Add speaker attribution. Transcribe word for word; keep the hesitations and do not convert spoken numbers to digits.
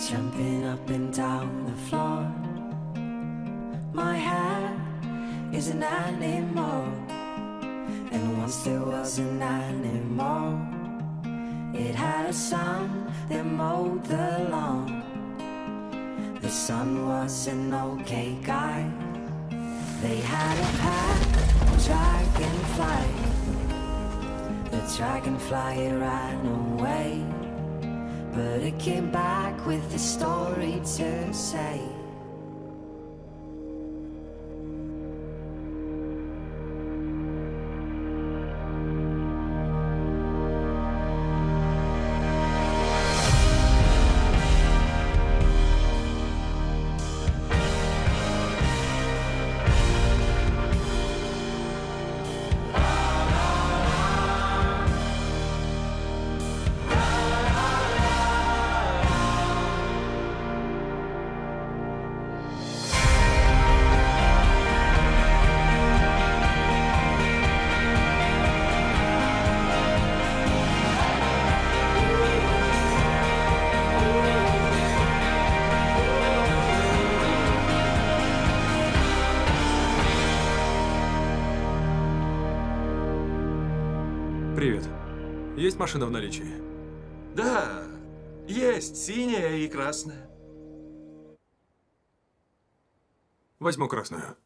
Speaker 1: jumping up and down the floor. My hair is an animal, and once there was an animal. It had a son that mowed the lawn. The son was an okay guy. They had a pet dragonfly. The dragonfly ran away, but it came back with a story to say.
Speaker 2: Привет. Есть машина в наличии?
Speaker 3: Да, есть синяя и красная.
Speaker 2: Возьму красную.